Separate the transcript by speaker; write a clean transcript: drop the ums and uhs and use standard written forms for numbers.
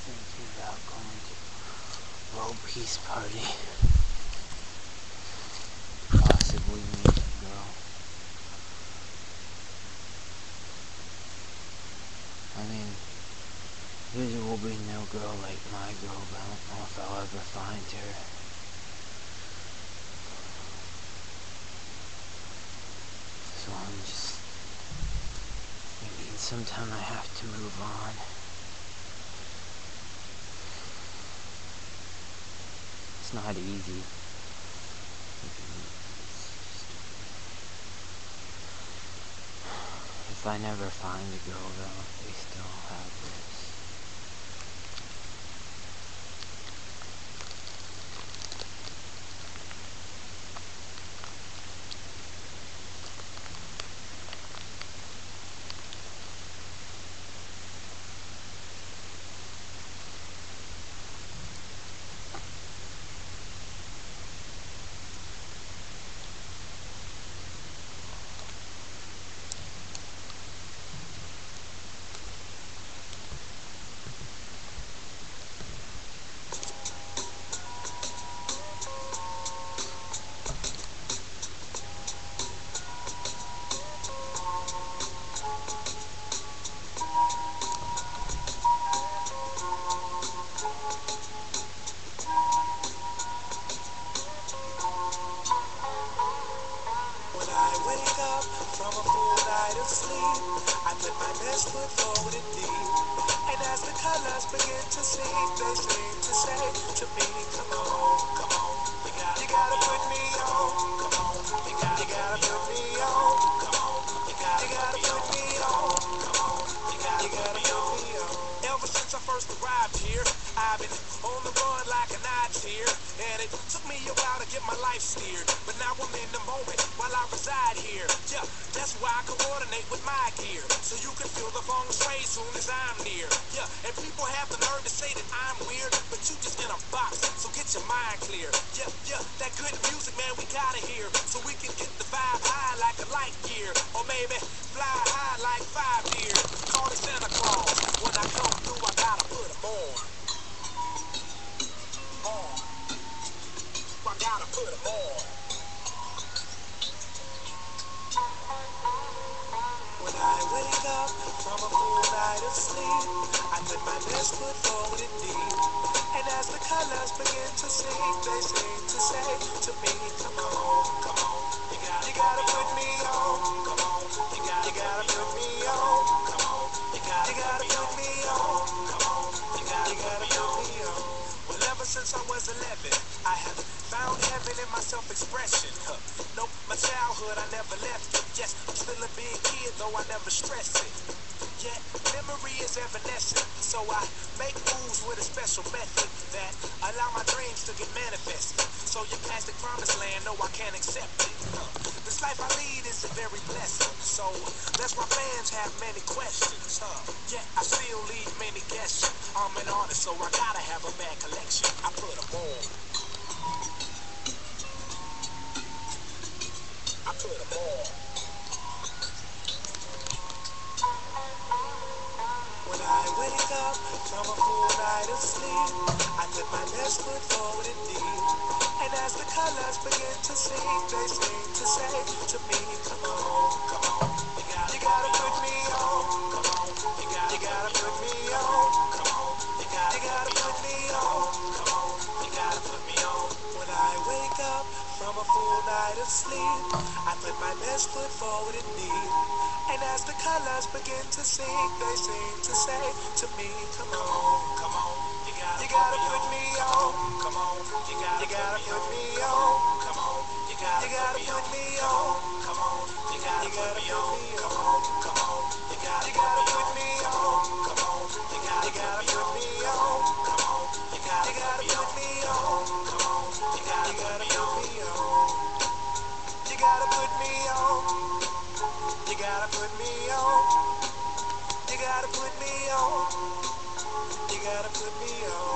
Speaker 1: thinking about going to World Peace Party. Possibly meet a girl. I mean, there will be no girl like my girl, but I don't know if I'll ever find her. So I'm just thinking sometime I have to move on. It's not easy. If I never find a girl, though, at least I'll have this.
Speaker 2: From a full night of sleep, I put my best foot forward and deep. And as the colors begin to sing, they seem to say to me, come on, come on. You gotta put me on, come on. You gotta put me on, come on. You gotta put me on, come on. You gotta put me on. Ever since I first arrived here, I've been on the run like a night here. And it took me a while to get my life steered, but now I'm in the moment while I reside here. Yeah, that's why I coordinate with my gear, so you can feel the feng shui soon as I'm near. Yeah, and people have the nerve to say that I'm weird, but you just in a box, so get your mind clear. Yeah, that good music, man, we gotta hear, so we can get the vibe high like a light gear, or maybe fly high like 5 years. Call it Santa Claus. When I come through, I gotta put 'em on. I gotta put 'em on. When I wake up from a full night of sleep, I put my best foot forward and deep. And as the colors begin to sing, they seem to say to me, come on, come on. You gotta put me on, come on. You gotta put me on, come on. You gotta put me on, come on. You gotta put me on. Well, ever since I was 11, I have found heaven in my self-expression. Nope, my childhood, I never left it. Yes, I'm still a big kid, though I never stress it. Yet, memory is evanescent, so I make moves with a special method that allow my dreams to get manifested. So your plastic promised land, no, I can't accept it. This life I lead is a very blessing, so that's why fans have many questions. Yet, I still leave many guessing. I'm an artist, so I gotta have a bad collection. I put 'em on. I put 'em on. When I wake up from a full night of sleep, I put my best foot forward and deep. And as the colors begin to sing, they seem to say to me, come on, come on. You gotta put me on, come on. You gotta put me on, come on. You gotta put me on, come on. You gotta put me on. When I wake up from a full night of sleep, I put my best foot forward and deep. And as the colors begin to sing, they seem to say to me, come on, come on. You gotta put me on, come on. You gotta put me on, come on. You gotta put me on, come on. You gotta put me on, come on, come on. You gotta put me on, come on. You gotta put me on, come on. You gotta put me on, come on. You gotta put me on. You gotta put me on. You gotta put me on. You gotta put me on. You gotta put me on.